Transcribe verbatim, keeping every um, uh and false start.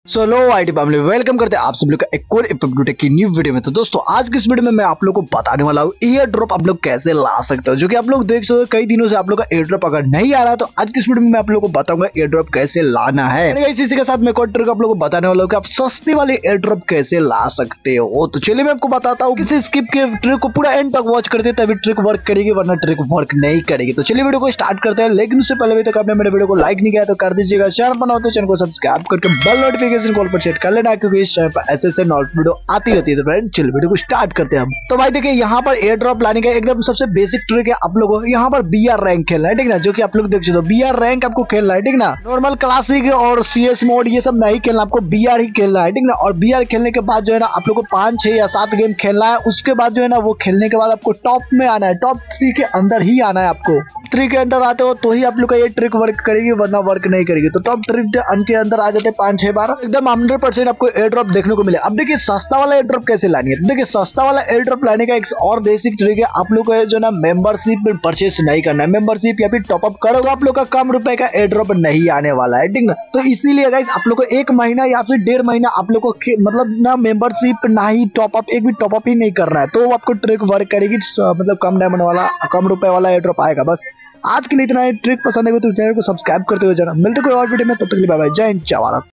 सो लो IT family, welcome करते हैं आप सब लोग का एक और एपिसोड की न्यू वीडियो में। तो दोस्तों आज की इस वीडियो में मैं आप लोग को बताने वाला हूँ एयर ड्रॉप आप लोग कैसे ला सकते हो, जो कि आप लोग देख सकते हो कई दिनों से आप लोग का एयर ड्रॉप अगर नहीं आ रहा तो आज की इस वीडियो में मैं आप लोग को बताऊंगा एयर ड्रॉप कैसे लाना है। इसी के साथ मैं एक और ट्रिक आप लोग को बताने वाला हूँ कि आप सस्ती वाली एयर ड्रॉप कैसे ला सकते हो। तो चलिए मैं आपको बताता हूँ, किसी स्किप के ट्रिक को पूरा एंड तक वॉच करते तभी ट्रिक वर्क करेगी, वरना ट्रिक वर्क नहीं करेगी। तो चलिए वीडियो को स्टार्ट करते हैं, लेकिन उससे पहले भी तक आपने मेरे वीडियो को लाइक नहीं किया तो कर दीजिएगा, चैनल बनाओ तो चैनल को सब्सक्राइब करके बेल नोटिफिकेशन कॉल पर सेट कर लेना, क्योंकि इस चैनल पर ऐसे ऐसे नॉलेज वीडियो आती रहती है। तो फ्रेंड चलिए वीडियो को स्टार्ट करते हैं हम। तो भाई देखिए यहाँ पर एयर ड्रॉप लाने का एकदम सबसे बेसिक ट्रिक है, आप लोगों को यहाँ पर बी आर रैंक खेलना है, ठीक ना, जो कि आप लोग देख सकते हो बी आर रैंक आपको खेलना है, ठीक ना। नॉर्मल क्लासिक और सीएस मोड ये सब नहीं खेलना, आपको बी आर ही खेलना है, ठीक ना। और बी आर खेलने के बाद जो है ना आप लोग को पांच छह या सात गेम खेलना है। उसके बाद जो है ना वो खेलने के बाद आपको टॉप में आना है, टॉप थ्री के अंदर ही आना है। आपको थ्री के अंदर आते हो तो ही आप लोग का ये ट्रिक वर्क करेगी, वरना वर्क नहीं करेगी। तो टॉप थ्री के अंदर आ जाते पांच छह बार एकदम हंड्रेड परसेंट आपको एयर ड्रॉप देखने को मिले। अब देखिए सस्ता वाला एयर ड्रॉप कैसे लानी है। देखिए सस्ता वाला एयर ड्रॉप लाने का एक और बेसिक ट्रिक है, आप लोग को जो ना मेंबरशिप परचेस नहीं करना है। मेंबरशिप या फिर टॉपअप करो तो आप लोग का कम रुपए का एयर ड्रॉप नहीं आने वाला है, ठीक ना। तो इसीलिए गाइस आप लोग को एक महीना या फिर डेढ़ महीना आप लोग को मतलब ना मेंबरशिप ना ही टॉपअप, एक भी टॉपअप ही नहीं करना है, तो आपको ट्रिक वर्क करेगी। मतलब कम डायमंड वाला कम रुपए वाला एयर ड्रॉप आएगा। बस आज के लिए इतना है। ट्रिक पसंद है तो चैनल को सब्सक्राइब करते हुए जाना। मिलते कोई और वीडियो में, तब तक के लिए बाय बाय, जय हिंद, जय भारत।